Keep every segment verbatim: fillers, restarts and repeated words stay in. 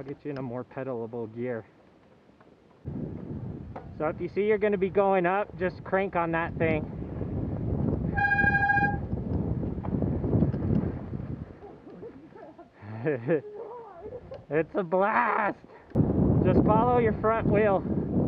get you in a more pedalable gear. So if you see you're going to be going up, just crank on that thing. It's a blast! Just follow your front wheel.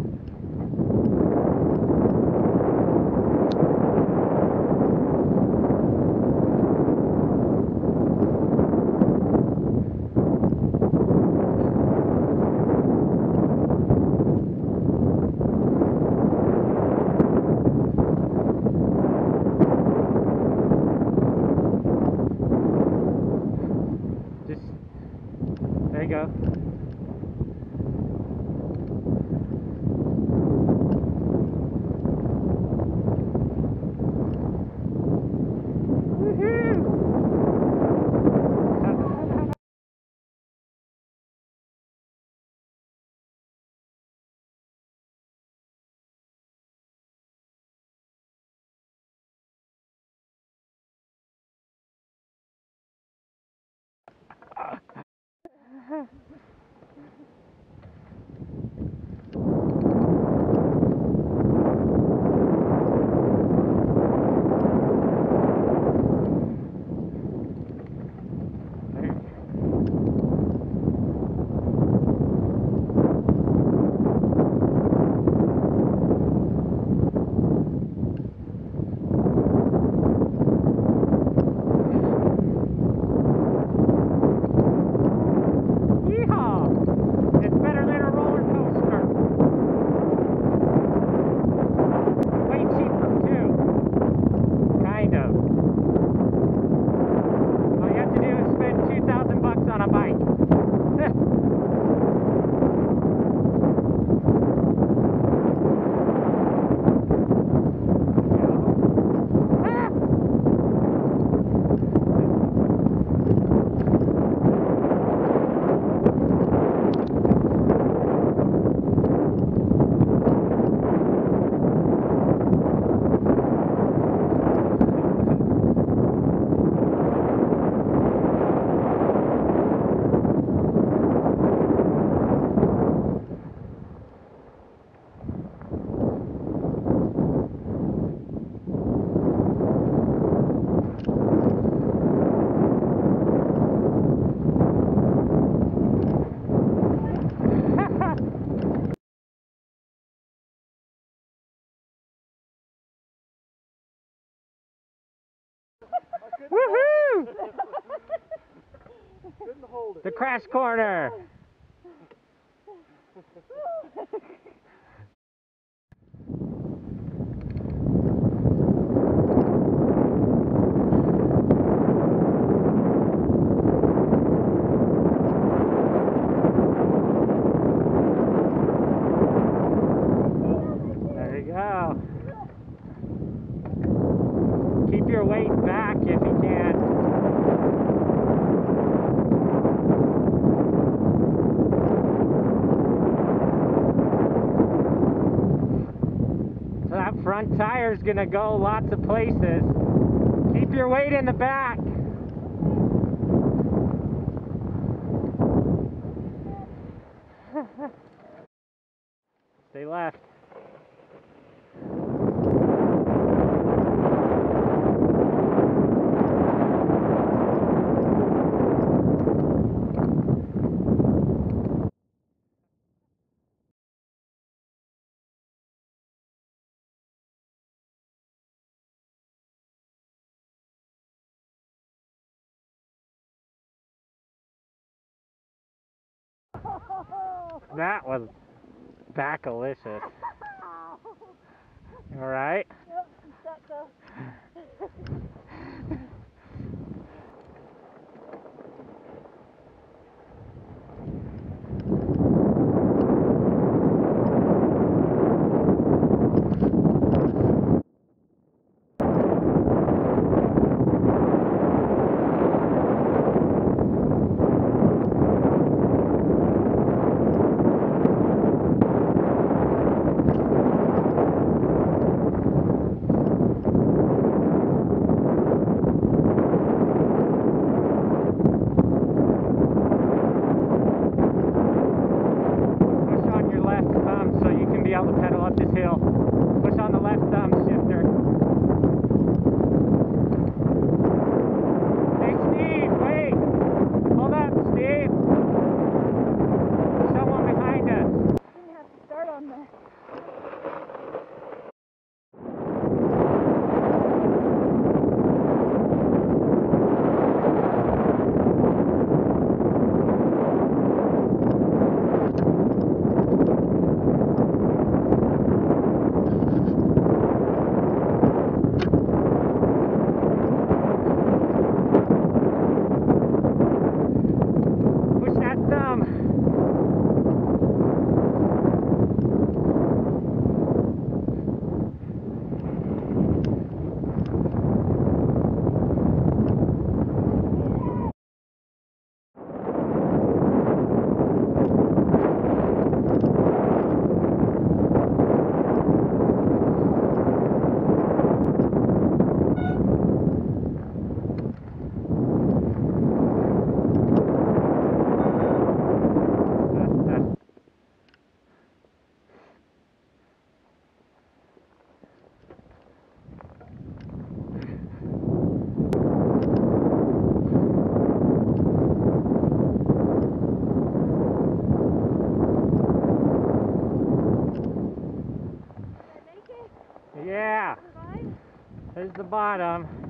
There you go. Woohoo! Couldn't hold it. The crash corner. There you go. Keep your weight back if you can. So that front tire's gonna go lots of places. Keep your weight in the back. Stay left. That was backalicious. All right. Yep, that's so. able to pedal up this hill. Push on the left thumb shifter. Hey Steve, wait! Hold up, Steve! There's someone behind us. Didn't have to start on that. Push that thumb. Yeah, there's the bottom.